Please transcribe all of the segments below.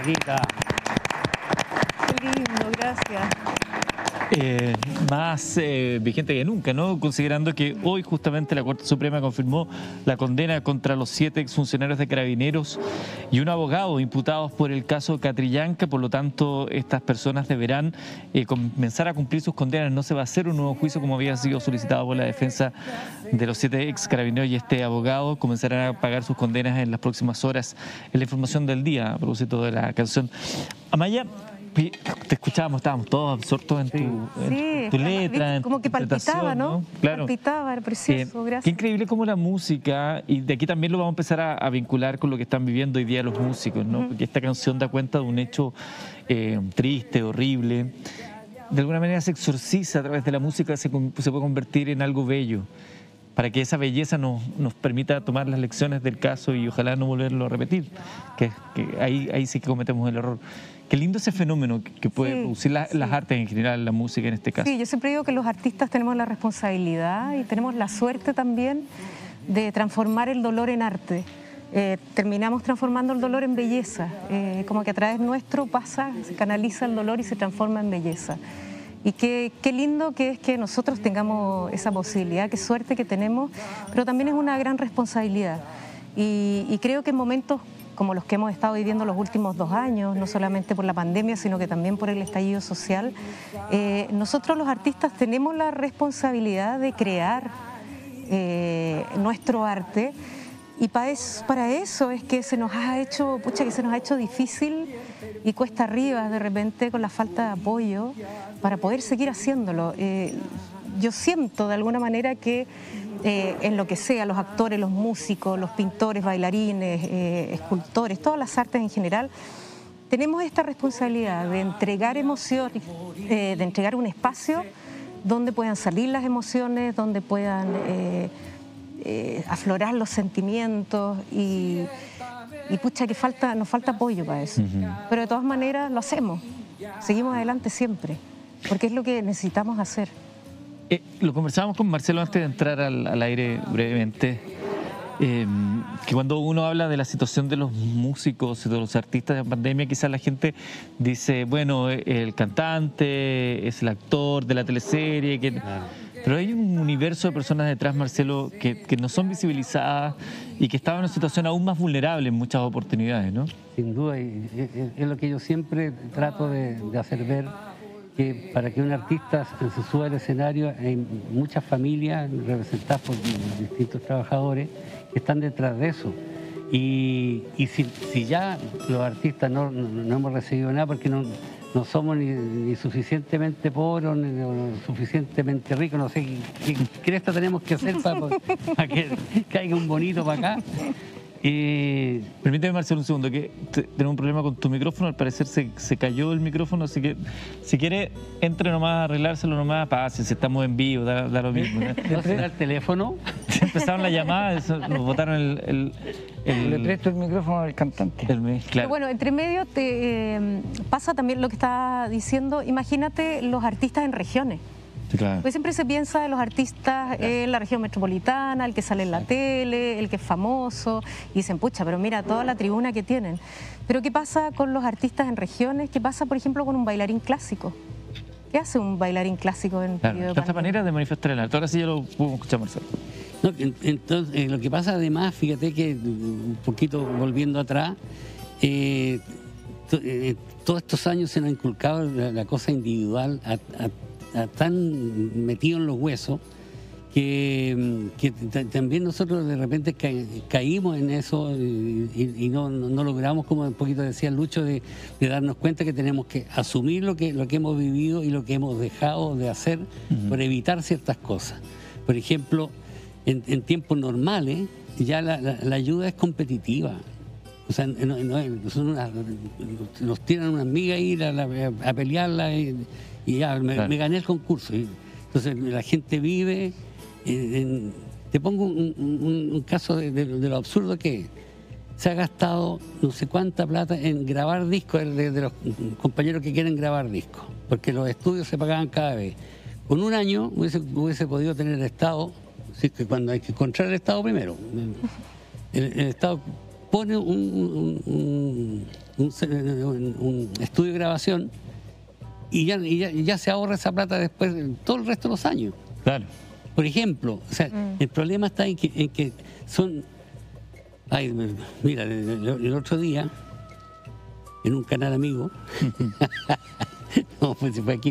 Rita. Qué lindo, gracias. Más vigente que nunca, ¿no? Considerando que hoy justamente la Corte Suprema confirmó la condena contra los 7 exfuncionarios de Carabineros y un abogado imputados por el caso Catrillanca. Por lo tanto, estas personas deberán comenzar a cumplir sus condenas. No se va a hacer un nuevo juicio como había sido solicitado por la defensa de los 7 ex carabineros, y este abogado comenzará a pagar sus condenas en las próximas horas. Es la información del día a propósito de la canción. Amaya, te escuchábamos, estábamos todos absortos en tu letra, en como que palpitaba, ¿no? Claro. Palpitaba, era precioso, gracias. Qué increíble cómo la música, y de aquí también lo vamos a empezar a vincular con lo que están viviendo hoy día los músicos, ¿no? Porque esta canción da cuenta de un hecho triste, horrible. De alguna manera se exorciza a través de la música, se puede convertir en algo bello, para que esa belleza nos permita tomar las lecciones del caso y ojalá no volverlo a repetir, que ahí sí que cometemos el error. Qué lindo ese fenómeno que puede producir las artes en general, la música en este caso. Sí, yo siempre digo que los artistas tenemos la responsabilidad y tenemos la suerte también de transformar el dolor en arte. Terminamos transformando el dolor en belleza, como que a través nuestro pasa, se canaliza el dolor y se transforma en belleza. Y qué lindo que es que nosotros tengamos esa posibilidad, qué suerte que tenemos, pero también es una gran responsabilidad. Y creo que en momentos como los que hemos estado viviendo los últimos 2 años, no solamente por la pandemia, sino que también por el estallido social, nosotros los artistas tenemos la responsabilidad de crear nuestro arte, y para eso es que se nos ha hecho difícil y cuesta arriba de repente con la falta de apoyo para poder seguir haciéndolo. Yo siento de alguna manera que en lo que sea, los actores, los músicos, los pintores, bailarines, escultores, todas las artes en general, tenemos esta responsabilidad de entregar emociones, de entregar un espacio donde puedan salir las emociones, donde puedan aflorar los sentimientos y pucha que nos falta apoyo para eso. Pero de todas maneras lo hacemos, seguimos adelante siempre, porque es lo que necesitamos hacer. Lo conversábamos con Marcelo antes de entrar al aire brevemente, que cuando uno habla de la situación de los músicos y de los artistas en pandemia, quizás la gente dice, bueno, el cantante, es el actor de la teleserie, pero hay un universo de personas detrás, Marcelo, que no son visibilizadas y que estaban en una situación aún más vulnerable en muchas oportunidades, ¿no? Sin duda, y es lo que yo siempre trato de hacer ver, que para que un artista se suba al escenario hay muchas familias representadas por distintos trabajadores que están detrás de eso. Y si ya los artistas no hemos recibido nada porque no somos ni suficientemente pobres ni suficientemente ricos, no sé qué cresta tenemos que hacer para que caiga un bonito para acá. Permíteme, Marcelo, un segundo, que tenemos un problema con tu micrófono. Al parecer se cayó el micrófono, así que si quiere, entre nomás a arreglárselo nomás, pase, si estamos en vivo, da lo mismo, ¿no? ¿No será el teléfono? Empezaron la llamada, nos botaron Le presto el micrófono al cantante. Claro. Pero bueno, entre medio pasa también lo que estaba diciendo, imagínate los artistas en regiones. Sí, claro. Pues siempre se piensa de los artistas en la región metropolitana, el que sale en la tele, el que es famoso, y dicen, pucha, pero mira toda la tribuna que tienen. Pero ¿qué pasa con los artistas en regiones? ¿Qué pasa, por ejemplo, con un bailarín clásico? ¿Qué hace un bailarín clásico en periodo de esta manera de manifestar el arte? Ahora sí ya lo podemos escuchar, Marcelo. No, entonces, lo que pasa además, fíjate que un poquito volviendo atrás, todos estos años se nos ha inculcado la cosa individual tan metido en los huesos que también nosotros de repente caímos en eso y no logramos, como un poquito decía Lucho, de darnos cuenta que tenemos que asumir lo que hemos vivido y lo que hemos dejado de hacer por evitar ciertas cosas. Por ejemplo, en tiempos normales ya la ayuda es competitiva. O sea, nos tiran unas migas a ir a pelearla y ya, me gané el concurso. Entonces la gente vive. Te pongo un caso de lo absurdo que es. Se ha gastado no sé cuánta plata en grabar discos de los compañeros que quieren grabar discos, porque los estudios se pagaban cada vez. Con un año hubiese podido tener el Estado, así que cuando hay que encontrar el Estado primero. El Estado pone un estudio de grabación y ya se ahorra esa plata después todo el resto de los años. Claro. Por ejemplo, o sea, el problema está en que son... Ay, mira, el otro día, en un canal amigo, no, pues se fue aquí,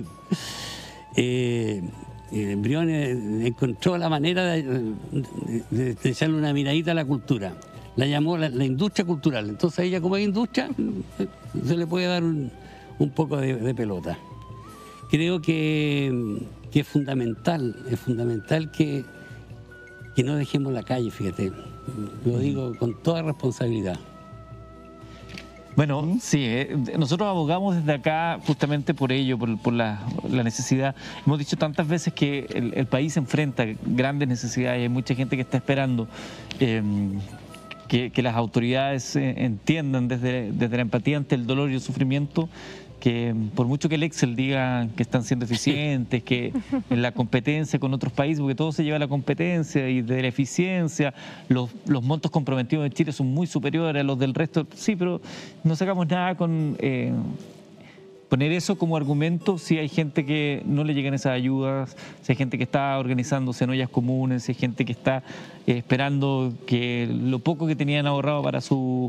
Briones encontró la manera de echarle una miradita a la cultura. La llamó la industria cultural. Entonces a ella, como es industria, se le puede dar un poco de pelota. Creo que es fundamental que no dejemos la calle, fíjate. Lo digo con toda responsabilidad. Bueno, sí, nosotros abogamos desde acá justamente por ello, por la necesidad. Hemos dicho tantas veces que el país enfrenta grandes necesidades y hay mucha gente que está esperando que las autoridades entiendan desde la empatía ante el dolor y el sufrimiento, que por mucho que el Excel diga que están siendo eficientes, que en la competencia con otros países, porque todo se lleva a la competencia y de la eficiencia, los montos comprometidos en Chile son muy superiores a los del resto, sí, pero no sacamos nada con poner eso como argumento si hay gente que no le llegan esas ayudas, si hay gente que está organizándose en ollas comunes, si hay gente que está esperando que lo poco que tenían ahorrado para su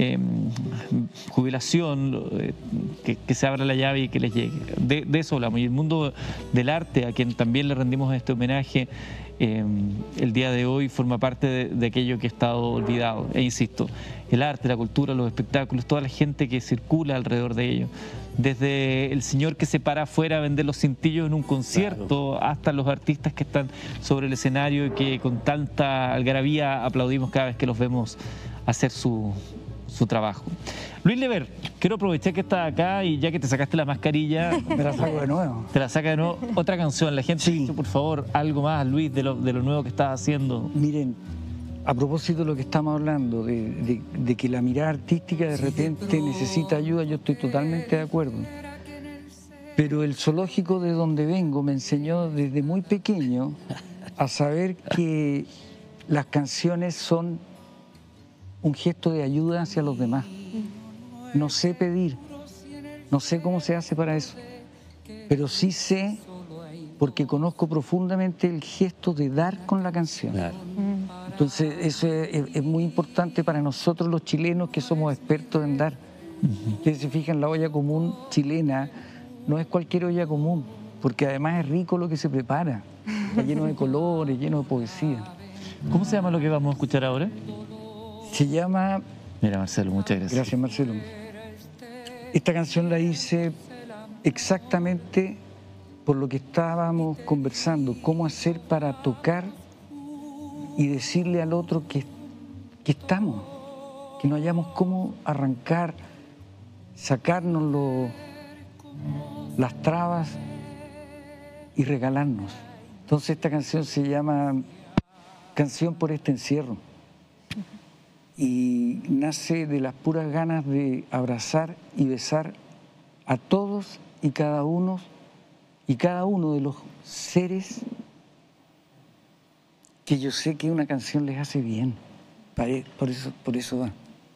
jubilación, que se abra la llave y que les llegue. De eso hablamos. Y el mundo del arte, a quien también le rendimos este homenaje, el día de hoy forma parte de aquello que ha estado olvidado. E insisto, el arte, la cultura, los espectáculos, toda la gente que circula alrededor de ello. Desde el señor que se para afuera a vender los cintillos en un concierto, claro, hasta los artistas que están sobre el escenario y que con tanta algarabía aplaudimos cada vez que los vemos hacer su trabajo. Luis Lever, quiero aprovechar que estás acá y ya que te sacaste la mascarilla... Me la saco de nuevo. Te la saca de nuevo. Otra canción. La gente dice, por favor, algo más, Luis, de lo nuevo que estás haciendo. Miren, a propósito de lo que estamos hablando, de que la mirada artística de repente necesita ayuda, yo estoy totalmente de acuerdo. Pero el zoológico de donde vengo me enseñó desde muy pequeño a saber que las canciones son un gesto de ayuda hacia los demás. No sé pedir, no sé cómo se hace para eso, pero sí sé, porque conozco profundamente el gesto de dar con la canción. Claro. Entonces eso es muy importante para nosotros los chilenos que somos expertos en dar. Ustedes se fijan, la olla común chilena no es cualquier olla común, porque además es rico lo que se prepara, está lleno de colores, lleno de poesía. ¿Cómo se llama lo que vamos a escuchar ahora? Se llama... Mira, Marcelo, muchas gracias. Gracias, Marcelo. Esta canción la hice exactamente por lo que estábamos conversando, cómo hacer para tocar y decirle al otro que estamos, que no hayamos cómo arrancar, sacarnos las trabas y regalarnos. Entonces esta canción se llama Canción por este encierro. Y nace de las puras ganas de abrazar y besar a todos y cada uno de los seres que yo sé que una canción les hace bien. Por eso va.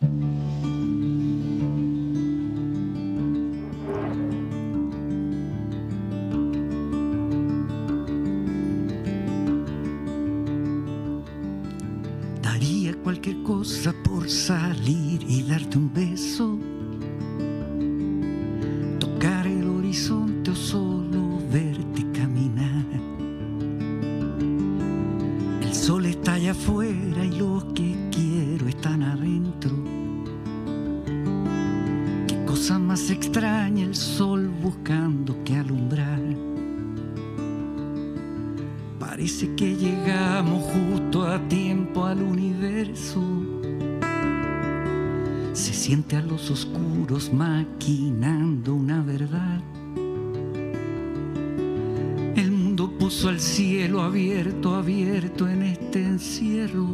Daría cualquier cosa por salir y darte un beso, tocar el horizonte o solo verte caminar. El sol está allá afuera y los que quiero están adentro. Qué cosa más extraña el sol buscando que alumbrar. Parece que llegamos justo a tiempo al universo. Se siente a los oscuros maquinando una verdad. El mundo puso al cielo abierto, abierto en este encierro.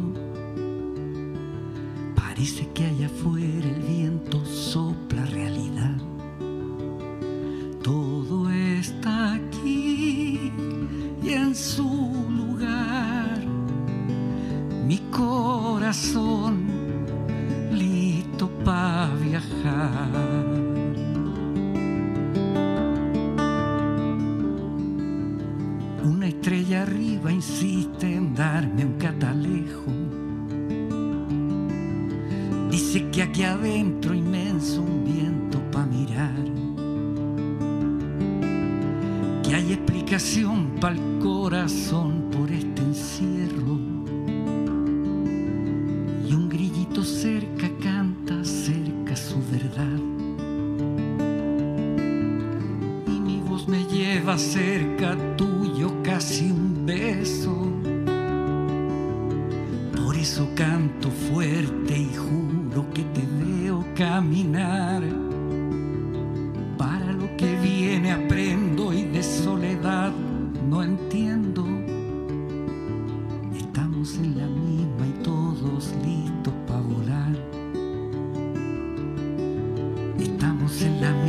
Parece que allá afuera el viento sopla realidad. Todo está aquí y en su lugar, mi corazón listo para vivir. viajar. Una estrella arriba insiste en darme un catalejo. Dice que aquí adentro inmenso un viento pa' mirar, que hay explicación pa'l corazón por este encierro, y un grillito cerca canta cerca su verdad, y mi voz me lleva cerca tuyo casi un beso. Por eso canto fuerte y juro que te veo caminar. Para lo que viene aprendo y de soledad no entiendo. Estamos en la misma y todos listos para volar. Estamos en la